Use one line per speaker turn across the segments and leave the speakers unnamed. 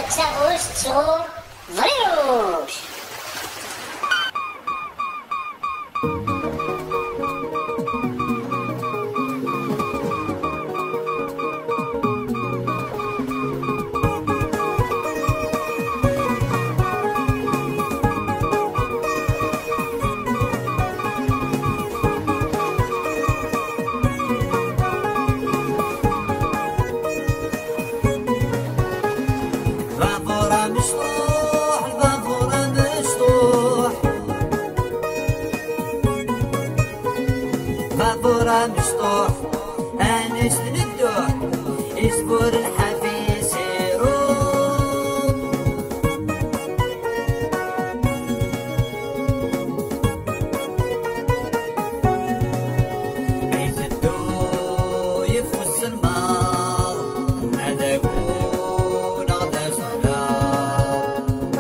Tschauß zu Vrilus.
فابورا مشطوح انس للدوح يصبر الحفيس يروح بيت الدو يفوز المال هذا يكون غدا سلام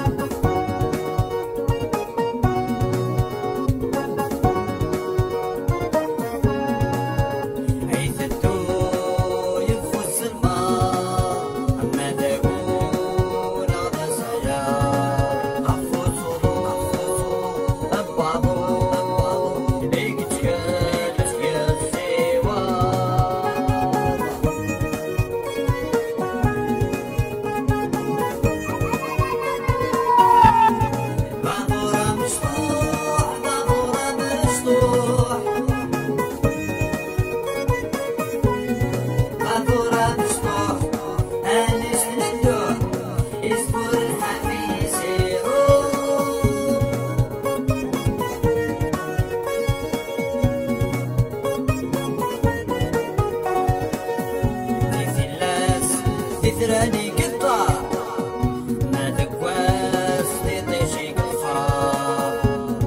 تثراني قطع ما تقواس تطيشي قفار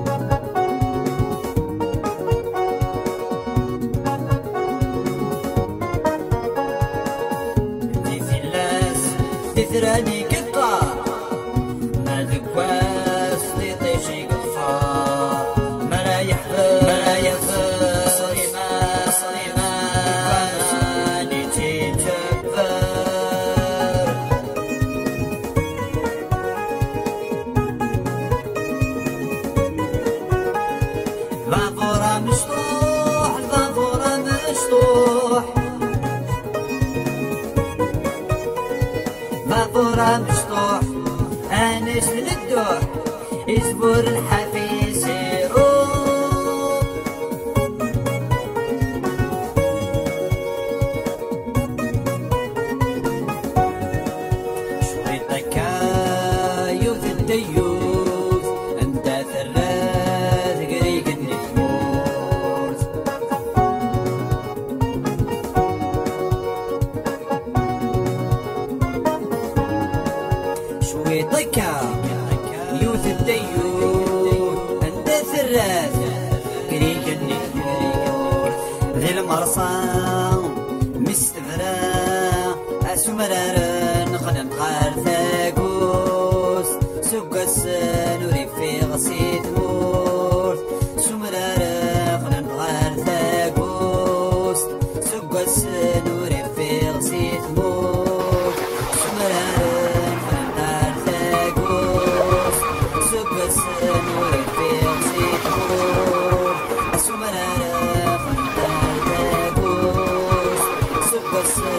تثراني قطع ما تقواس تطيشي قفار ما لا يحفظ ما لا يحفظ صريما فاني تجبر الفافورة مشطوح الفافورة مشطوح فافورة مشطوح انس للدوح يصبر الحفيس يروح شويطك يوث الديوث انت ثلاث قريق النفوس شويطك يوث الديوث انت ثلاث قريق النفوس ذي المرصى مستفرا اسمرارن خلن خارثاقوس سوق السنوري في غسيت مورت سمرارا خلن خارثاقوس سوق السنوري في غسيت مورت سمرارا خلن خارثاقوس سوق السنوري في غسيت مورت سمرارا خلن خارثاقوس سوق السنوري